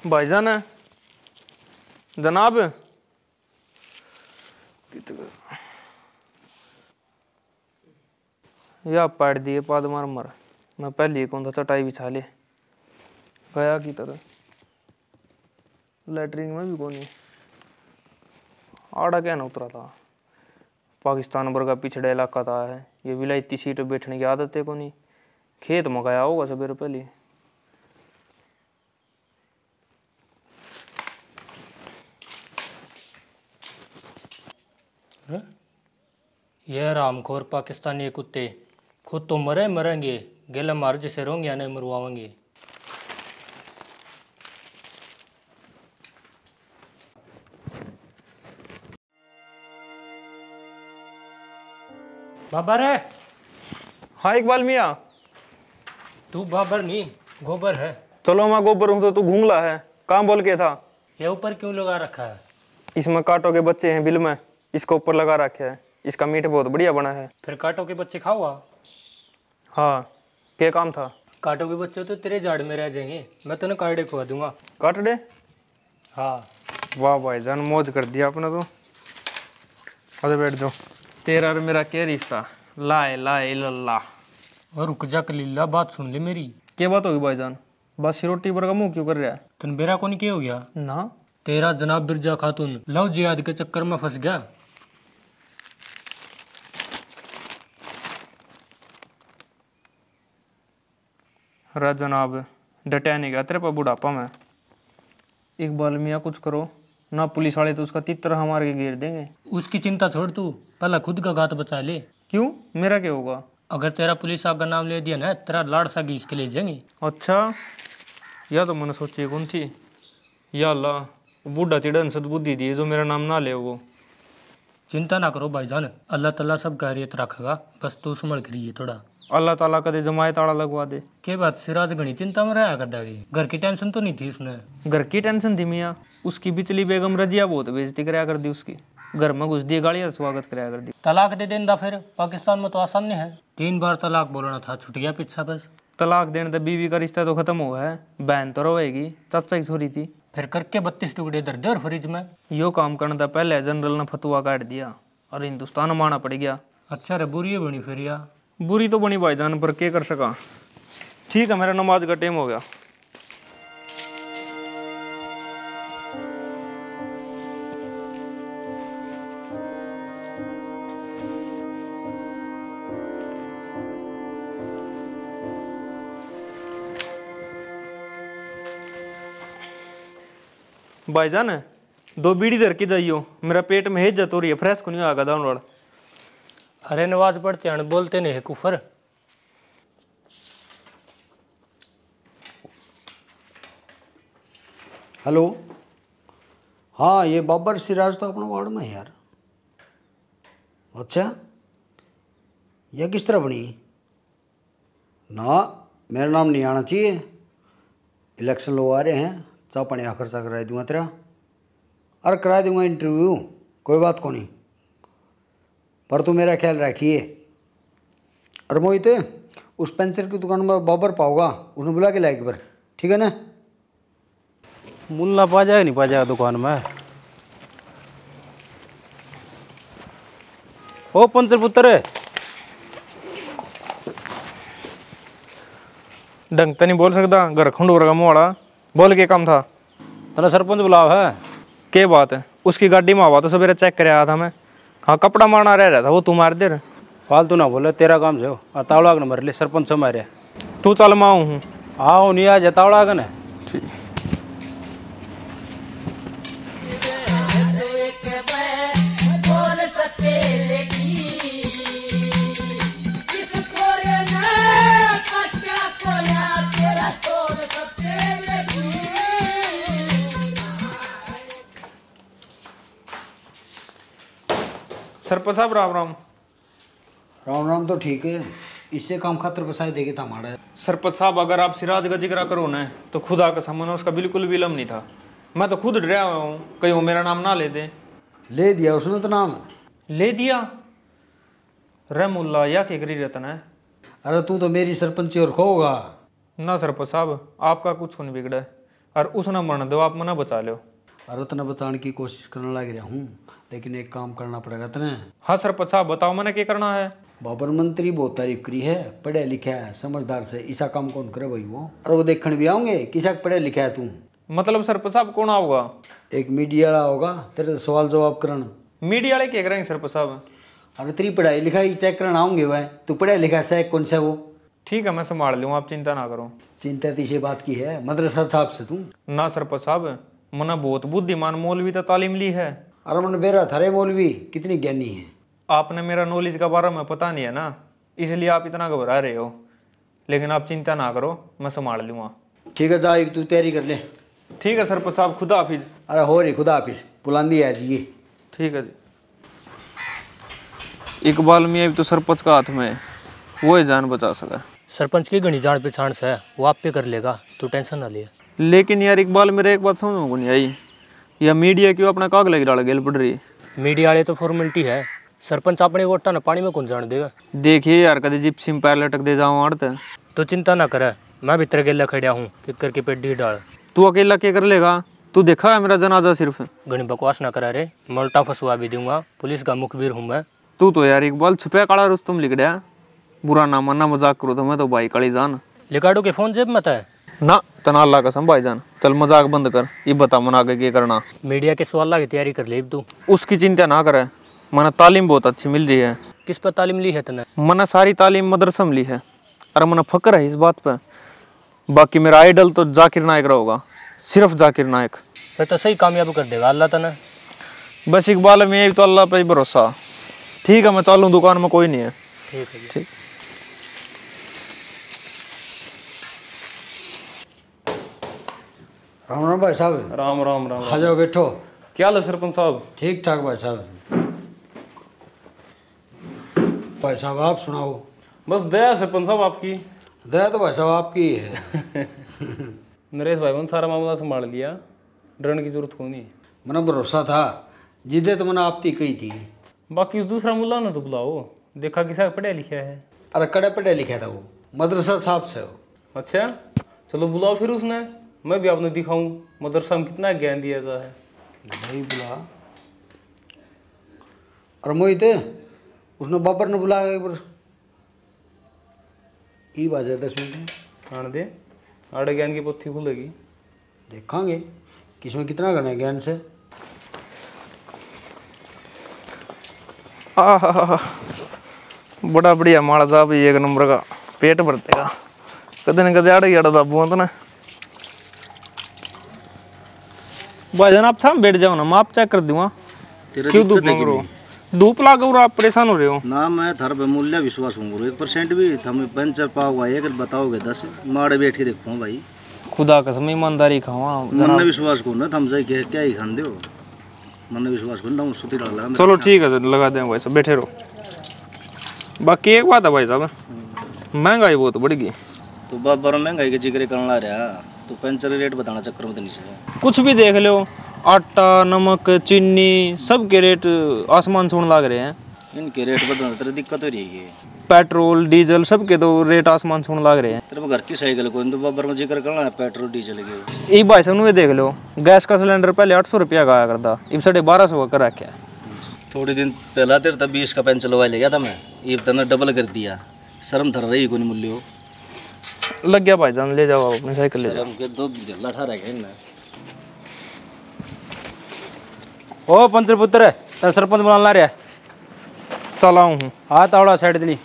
भाईजान जनाब या पाड़ दिए पाद मार मर मैं पहले कौन था चटाई बिछा ले गया की तरह लैटरिन में भी कौन आड़ा क्या ना उतरा था। पाकिस्तान वर्गा पिछड़ा इलाका था है ये विलायती सीट पर बैठने की आदत है कोनी खेत में गया होगा सवेरे पहले। यह रामखोर पाकिस्तानी कुत्ते खुद तो मरेंगे गेला मार जैसे रोंगे या नहीं मरवाएंगे। बाबर है। हाँ इकबाल मियाँ तू बाबर नहीं गोबर है। चलो मैं गोबर हूँ तो तू घूंगला है कहाँ बोल के था। ये ऊपर क्यों लगा रखा है। इसमें कांटों के बच्चे हैं बिल में इसको ऊपर लगा रखा है इसका मीट बहुत बढ़िया बना है। फिर कांटों के बच्चे खाओगा। हाँ क्या काम था। कांटों के बच्चे तो तेरे झाड़ में रह जाएंगे मैं तुम्हें कांटे खुआ दूंगा। काट दे। हाँ वाह भाईजान मौज कर दिया आपने तो। अरे बैठ जाओ। तेरा और मेरा क्या रिश्ता लाए लाए लल्ला। और रुक जा कलीला बात सुन ले मेरी। क्या बात होगी भाईजान बस रोटी पर का मुंह क्यों कर रहा है। तुम बेरा को नहीं क्या हो गया ना तेरा जनाब बिरजा खातून लव जिहाद के चक्कर में फंस गया। अरे जनाब डटिया नहीं गया तेरे पर बुढ़ापा में। इकबाल मियाँ कुछ करो ना पुलिस वाले तो उसका तितर हमारे के घेर देंगे। उसकी चिंता छोड़ तू पहला खुद का घात बचा ले। क्यों मेरा क्या होगा। अगर तेरा पुलिस का नाम ले दिया ना तेरा लाड़ सा घीस के ले जाएंगे। अच्छा या तो मैंने सोची कौन थी या अल्लाह बूढ़ा चिड़न सदबुद्धि दी जो मेरा नाम ना ले वो। चिंता ना करो भाईजान अल्लाह ताला सब खैरियत रखेगा बस तू संभल करिए थोड़ा। अल्लाह ताला कदे जमाए ताड़ा लगवा दे। के बात सिराज घनी चिंता में रहा कर देगी घर की टेंशन तो नहीं थी उसने। घर की टेंशन थी मियाँ उसकी बिचली बेगम रजिया बहुत बेइज्जती कराया कर दी उसकी घर में घुस दी गालियां स्वागत कराया कर दी। तलाक दे देंदा फिर पाकिस्तान में तो आसान नहीं है 3 बार तलाक बोलना था छुट गया पीछा बस। तलाक देने तो बीवी का रिश्ता तो खत्म हुआ है बहन तो रोएगी चाचा की छोरी थी। फिर करके 32 टुकड़े दर दे और फ्रिज में। यो काम करने था पहले जनरल ने फतवा काट दिया और हिंदुस्तान माना पड़ गया। अच्छा रे बुरी बनी फिर या बुरी तो बनी भाईजान पर क्या कर सका। ठीक है मेरा नमाज का टाइम हो गया। भाईजान 2 बीड़ी धर के जाइयो मेरा पेट में हेज जतो रही है फ्रेश को नहीं आगा डाउनलोड। अरे नवाज पढ़ते हैं बोलते नहीं है कुफर। हेलो हाँ ये बाबर सिराज तो अपना वार्ड में है यार। अच्छा यह किस तरह बनी ना मेरा नाम नहीं आना चाहिए। इलेक्शन लोग आ रहे हैं चाह पानी आ खर्चा करा दूंगा तेरा। अरे करा दूंगा इंटरव्यू कोई बात को नहीं पर तू मेरा ख्याल रखिए। अरे मोहित उस पेंसिल की दुकान में बाबर पाओगा उसने बुला के लाएगी पर ठीक है ना। मुल्ला पा जाएगा नहीं पा जाएगा दुकान में। ओ पंचर पुत्र ढंग तो नहीं बोल सकता घर खंडूर का मुहाड़ा बोल के काम था। तेरा सरपंच बुलाव है क्या बात है उसकी गाड़ी में हवा तो सवेरे चेक कर आया था मैं। हाँ कपड़ा मारना रह रहा था वो तू मार दे फालतू ना बोले तेरा काम से हो तावड़ा न मर ले सरपंच से मारे तू चल माऊ हूँ। आओ नहीं आ जा तावड़ा का न ठीक सरपंच साहब राम राम। राम राम तो ठीक है इससे काम खातर बसाए देगे था हमारा। सरपंच साहब अगर आप सिराज का जिक्र करो ना तो खुदा का समन उसका बिल्कुल भी इल्म नहीं था। मैं तो खुद डरा हुआ हूँ कहीं वो मेरा नाम ना ले दे। ले दिया उसने तो नाम ले दिया रहमुल्ला या के करी रतन है। अरे तू तो मेरी सरपंची और खोगा ना सरपंच साहब आपका कुछ नहीं बिगड़ा है और उसने मरने दो, आप मना बचा लो। अरे तना बचाने की कोशिश करने लग रहा हूँ, लेकिन एक काम करना पड़ेगा तने। हाँ सरपंच साहब बताओ मैंने क्या करना है। बाबर मंत्री बहुत तारीफ करी है, पढ़ा लिखा है, समझदार से, ऐसा काम कौन करे भाई वो। और वो देखने भी आओगे किसा पढ़ा लिखा है तू। मतलब सरपंच साहब कौन आओगा? एक मीडिया वाला होगा तेरे सवाल जवाब करना। मीडिया वाले क्या करेंगे सरपंच साहब? अरे तेरी पढ़ाई लिखाई चेक करना आऊंगे वह, तू पढ़ा लिखा है कौन सा वो। ठीक है मैं संभाल लूँ, आप चिंता ना करो। चिंता तीसरी बात की है, मदरसा साहब से तू। ना सरपंच साहब, मना बहुत बुद्धिमान मौलवी तो तालीम ली है। अरे मन बेरा थारे मौलवी कितनी ज्ञानी है। आपने मेरा नॉलेज का बारे में पता नहीं है ना, इसलिए आप इतना घबरा रहे हो। लेकिन आप चिंता ना करो, मैं संभाल लूँगा। ठीक है जा तू तैयारी कर ले। ठीक है सरपंच साहब, खुदा हाफिज। अरे हो रही खुदा हाफिज, बुलंदी है जी। ठीक है जी। इकबाल मियाँ भी तो सरपंच का हाथ में है, वो ही जान बचा सका। सरपंच की घनी जान पहचान से है, वो आप पे कर लेगा, तू टेंशन ना ले। लेकिन यार इकबाल, मेरे एक बात समझ में नहीं आई, या मीडिया क्यों अपना काग लगी डाल गेल पड़ रही। मीडिया वाले तो फॉर्मेलिटी है, सरपंच अपने वोटा ना पानी में कौन जान देगा। देखिए यार, कभी जिप्सी में पैर लटक दे जाऊँ अड़ते। तो चिंता ना करे, मैं भी तेरे गेला खड़ा हूँ, किकर के पेट डी डाल। तू अकेला क्या कर लेगा? तू देखा है मेरा जनाजा सिर्फ। घनी बकवास ना करा रे, मल्टा फंसवा भी दूंगा, पुलिस का मुखबिर हूँ मैं। तू तो यार इकबाल छुपया काला रुस्तम लिख दिया। बुरा ना मानना, मजाक करो तो मैं तो भाई काली जान। लिकाडो के फोन जेब में था ना, तना अल्लाह कसम भाईजान, चल मजाक बंद कर, ये बता मन आगे क्या करना। मीडिया के सवाल की तैयारी कर ले तू। उसकी चिंता ना करे, मना तालीम बहुत अच्छी मिल रही है। किस पर तालीम ली है तने? मना सारी तालीम मदरसा में ली है, और मना फक्र है इस बात पे। बाकी मेरा आइडल तो जाकिर नायक रहेगा, सिर्फ जाकिर नायक। फिर तो सही कामयाब कर देगा अल्लाह तने। बस इकबाल में तो अल्लाह पे ही भरोसा। ठीक है मैं चलूँ, दुकान में कोई नहीं है। ठीक है जी। ठीक। राम राम भाई साहब। राम राम राम। आ जाओ बैठो। क्या हाल है सरपंच साहब? ठीक ठाक भाई साहब। भाई साहब आप सुनाओ। बस दया सरपंच साहब आपकी। दया तो भाई साहब आपकी ही है। नरेश भाई ने सारा मामला संभाल लिया, डरने की जरूरत को नहीं। मना भरोसा था, जिदे तो मना आपती कही थी। बाकी उस दूसरा मुल्ला ना तो बुलाओ, देखा किसा पढ़ा लिखा है। अरे कड़े पढ़े लिखा था वो, मदरसा साहब से हो। अच्छा चलो बुलाओ फिर उसने, मैं भी आपने दिखाऊं मदरसा में कितना ज्ञान दिया जाता है। भाई बुला। अरे मोहित, उसने बाबर ने बुलाया एक बार। ई बाजा 10 मिनट आने दे, आड़े ज्ञान की पोथी खुलेगी। देखांगे किसमें कितना करना है ज्ञान से। बड़ा बढ़िया माड़ा साहब, एक नंबर का, पेट भर देगा। कदे न कदे आड़े आड़ा दाबू तो ना। भाईजान आप सामने बैठ जाओ ना, मैं आप चेक कर दूंगा। क्यों धूप मांग रहे हो? धूप लागे और आप परेशान हो रहे हो ना। मैं थार पे मूल्य विश्वास हूँ, 1% भी थम पंचर पाओगा एक बताओगे 10 माड़े बैठ के देखो भाई। खुदा कसम ईमानदारी खावा। मन ने विश्वास को ना थम जाए क्या ही खान दो, मन ने विश्वास को ना सुती डाला। चलो ठीक है लगा दें भाई साहब, बैठे रहो। बाकी एक बात है भाई साहब, महंगाई बहुत बढ़ गई। तो बाबर महंगाई के जिक्र करने ला रहा, तो पंचर रेट बताना चक्कर में तो नहीं से। कुछ भी देख लो, आटा नमक चीनी सब के रेट आसमान छूने लग रहे हैं। इनके रेट बताना तेरे दिक्कत हो रही है। पेट्रोल डीजल सब के तो रेट आसमान छूने लग रहे हैं। तेरे घर की साइकिल को तो बाबर में जिक्र करना है पेट्रोल डीजल के। ये भाई साहब देख लो, गैस का सिलेंडर पहले 800 रुपया का आया करता, अब 1250 का रखा है। थोड़ी दिन पहला तेरे तब 20 का पेंचर लगा ले गया था मैं, ये तने डबल कर दिया। शर्म थर रही को नहीं मूल्य हो लग गया भाईजान, ले जाओ आप अपनी साइकिल ले जाओ। शर्म के दो जल्ला ठा रहा है। ओ पंचर पुत्र तेरा सरपंच बुलाना रहा है। चलाऊँ हूँ। हाँ तावड़ा साइड दिली।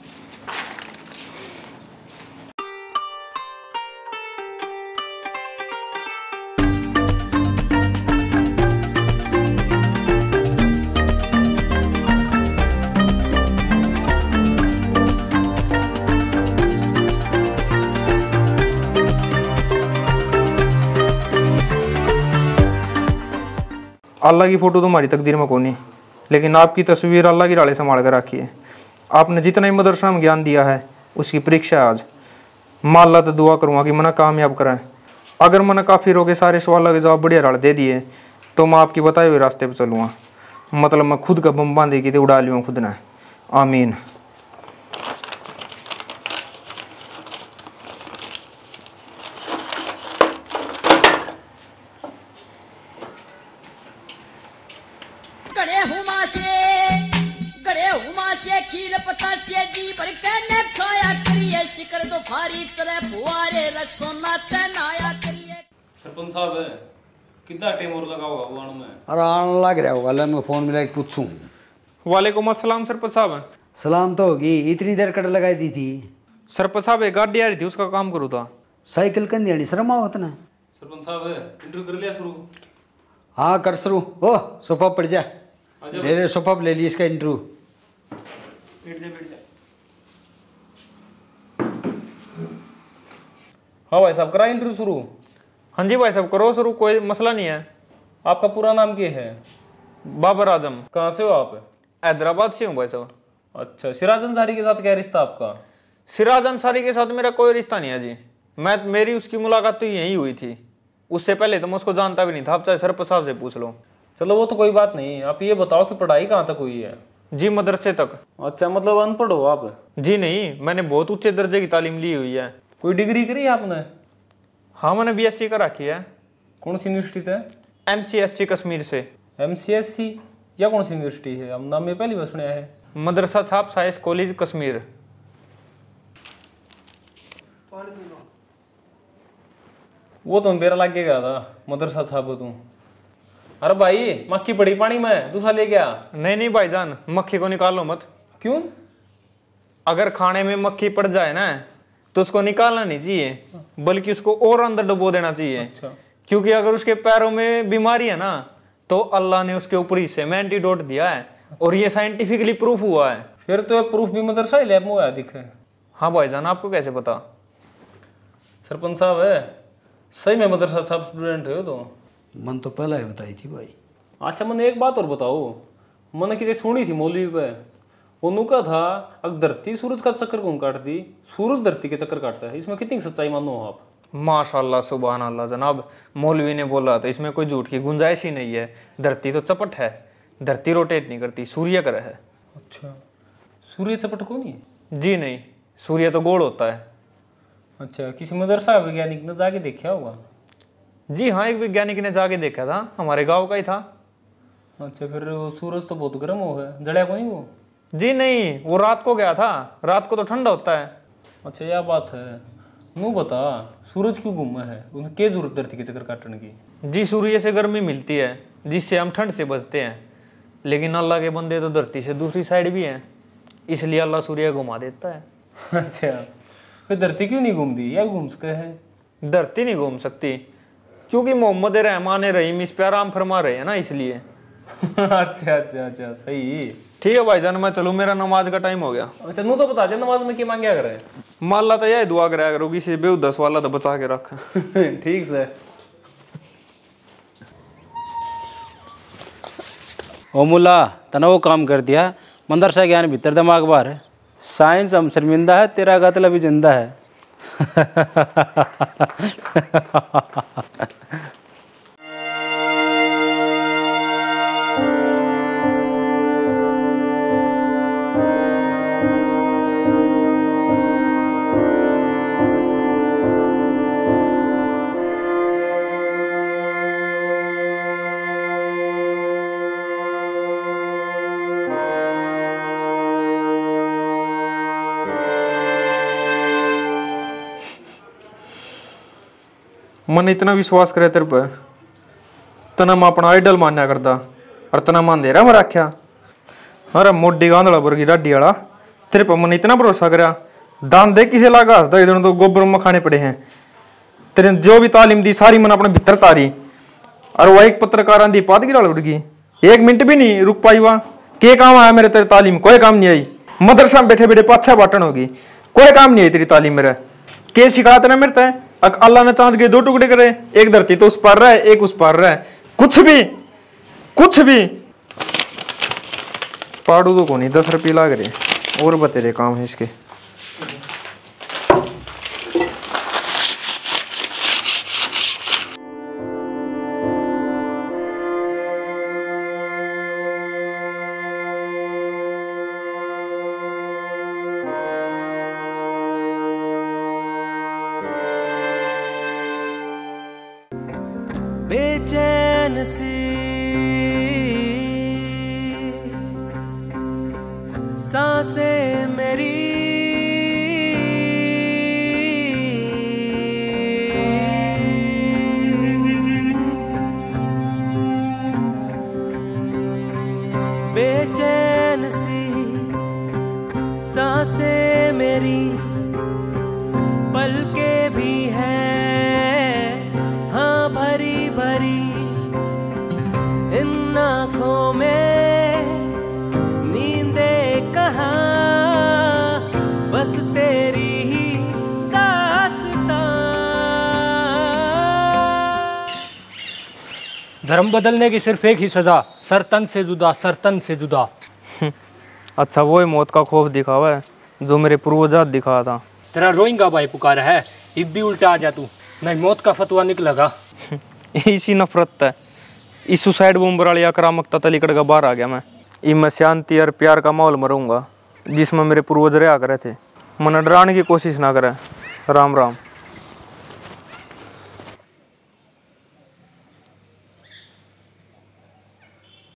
अल्लाह की फ़ोटो तो हमारी तकदीर में कौन नहीं, लेकिन आपकी तस्वीर अल्लाह की डाले संभाल कर रखी है। आपने जितना ही मदरसा में ज्ञान दिया है उसकी परीक्षा आज। माँ अल्लाह तो दुआ करूँगा कि मना कामयाब कराएं। अगर मना काफिरों के सारे सवालों के जवाब बढ़िया डाल दे दिए तो मैं आपकी बताए हुए रास्ते पर चलूँगा। मतलब मैं खुद का बम बांधे की उड़ा लूँ खुद ने। आमीन। गड़े हुमा से खीर पता से जी भर के न खाया करिए शिकर तो फारी चले फुआरे रख सोना तनाया करिए। सरपंच साहब है कितना टाइम और लगा होगा वो आने में? अरे आने लग रहा होगा, ले मैं फ़ोन मिला के पूछूं। वालेकुम अस्सलाम सरपंच साहब। सलाम तो होगी, इतनी देर कट लगाई दी थी। सरपंच साहब एक गाड़ी आ रही थी, उसका काम करूँ था। साइकिल कंदी आनी शर्मा होता ना। सरपंच साहब है इंटरव्यू कर लिया शुरू? हाँ कर शुरू। ओ सोफा पड़ जा, आजा ले सोफा ले ली इसका इंटरव्यू। बैठ जा। हाँ भाई साहब करा इंटरव्यू शुरू? हाँ जी भाई साहब करो शुरू, कोई मसला नहीं है। आपका पूरा नाम क्या है? बाबर आजम। कहाँ से हो आप? हैदराबाद से हूँ भाई साहब। अच्छा, सिराज अंसारी के साथ क्या रिश्ता आपका? सिराज अंसारी के साथ मेरा कोई रिश्ता नहीं है जी। मेरी उसकी मुलाकात तो यही हुई थी, उससे पहले तो मैं उसको जानता भी नहीं था। आप चाहे सरपंच साहब से पूछ लो। चलो वो तो कोई बात नहीं, आप ये बताओ कि पढ़ाई कहाँ तक हुई है? जी मदरसे तक। अच्छा, मतलब अनपढ़ हो आप? जी नहीं, मैंने बहुत ऊंचे दर्जे की तालीम ली हुई है। कोई डिग्री करी है आपने? हाँ मैंने BSc का रखी है। कौन सी यूनिवर्सिटी से? MCSC कश्मीर से। MCSC या कौन सी यूनिवर्सिटी है? हम नाम में पहली बार सुना है। मदरसा छाप साइंस कॉलेज कश्मीर। वो तो मेरा लग गया था मदरसा छाप तू। अरे भाई मक्खी पड़ी पानी में, दूसरा ले गया। नहीं भाईजान, मक्खी को निकालो मत। क्यों? अगर खाने में मक्खी पड़ जाए ना तो उसको निकालना नहीं चाहिए, बल्कि उसको और अंदर डुबो देना चाहिए। अच्छा। क्योंकि अगर उसके पैरों में बीमारी है ना तो अल्लाह ने उसके ऊपर हिस्से में एंटीडोट दिया है, और ये साइंटिफिकली प्रूफ हुआ है। फिर तो प्रूफ भी मदरसा ही लैब में हुआ दिखे। हाँ भाईजान, आपको कैसे पता? सरपंच साहब है सही में मदरसा साहब स्टूडेंट हो तो? मन तो पहला ही बताई थी भाई। अच्छा, मैंने एक बात और बताओ, मैंने किसी सुनी थी मौलवी पे, वो नुका था अगर धरती सूरज का चक्कर कौन काटती, सूरज धरती के चक्कर काटता है। इसमें कितनी सच्चाई मानो आप? माशाल्लाह सुभान अल्लाह जनाब, मौलवी ने बोला तो इसमें कोई झूठ की गुंजाइश ही नहीं है। धरती तो चपट है, धरती रोटेट नहीं करती, सूर्य कर है। अच्छा, सूर्य चपट को नहीं? जी नहीं, सूर्य तो गोल होता है। अच्छा, किसी मदरसा वैज्ञानिक ने जाके देखा होगा? जी हाँ, एक वैज्ञानिक ने जाके देखा था, हमारे गांव का ही था। अच्छा, फिर वो सूरज तो बहुत गर्म हो है, जड़िया को नहीं वो? जी नहीं, वो रात को गया था, रात को तो ठंडा होता है। अच्छा, यह बात है। नू बता, सूरज क्यों घूमा है? उन्हें क्या जरूरत धरती के चक्कर काटने की? जी सूर्य से गर्मी मिलती है जिससे हम ठंड से बचते हैं, लेकिन अल्लाह के बंदे तो धरती से दूसरी साइड भी हैं, इसलिए अल्लाह सूर्य घुमा देता है। अच्छा, फिर धरती क्यों नहीं घूमती या घूम सके है? धरती नहीं घूम सकती क्योंकि मोहम्मद रहमान रहीम इस पे आराम फरमा रहे हैं ना, इसलिए। अच्छा अच्छा अच्छा, सही। ठीक है भाईजान, मैं चलूँ, मेरा नमाज का टाइम हो गया। अच्छा, नू तो बता दे नमाज में क्या मांगे करे? माल्ला तो यही दुआ कराया करो किसी बेउदस वाला तो बचा के रख। ठीक से। ओ मुल्ला तना वो काम कर दिया, मदरसा ज्ञान भीतर दिमाग बाहर है। साइंस हम शर्मिंदा है, तेरा कत्ल अभी जिंदा है। मन इतना विश्वास करे तेरे पर, तना मैं अपना आइडल मान्या करता, और तना मान दे रहा मैं रख्या। अरे मोडी गांधड़ा वर्गी डाडी वाला, तेरे पर मन इतना भरोसा करा, दान दे किसे लागा हंसदा, इधर तो गोबर में खाने पड़े हैं। तेरे जो भी तालीम दी सारी मन अपने भीतर तारी, और वह एक पत्रकार आंधी पाद गिरा उड़ गई, 1 मिनट भी नहीं रुक पाई। वहां के काम आया मेरे तेरे तालीम? कोई काम नहीं आई। मदरसा में बैठे बैठे पाछा बाटन होगी, कोई काम नहीं आई तेरी तालीम मेरा। के सिखाया तेरा मेरे तय? अल्लाह ने चांद के 2 टुकड़े करे, एक धरती तो उस पार रहा है, एक उस पार रहा है। कुछ भी पाड़ू तो को नहीं, 10 रुपये लाग रहे और बतेरे काम है इसके। बेचैन सी सांसें मेरी बेचैन सी सांसें मेरी पलकें भी हैं हाँ भरी भरी इन आँखों में नींदे कहाँ बस तेरी ही दास्तां। धर्म बदलने की सिर्फ एक ही सजा, सर तन से जुदा, सर तन से जुदा। अच्छा वो ही मौत का खौफ दिखावा है जो मेरे पूर्वजात दिखाया था। तेरा रोइंगा भाई पुकार है, इब भी उल्टा आ जा तू, नहीं मौत का फतवा निकलेगा। इसी नफरत है, इस सुसाइड बॉम्बर वाली आक्रामकता तलीकड़ का बाहर आ गया मैं। मैं शांति और प्यार का माहौल में रहूंगा जिसमें मेरे पूर्वज रहा करे थे। मन डराने की कोशिश ना करे। राम राम।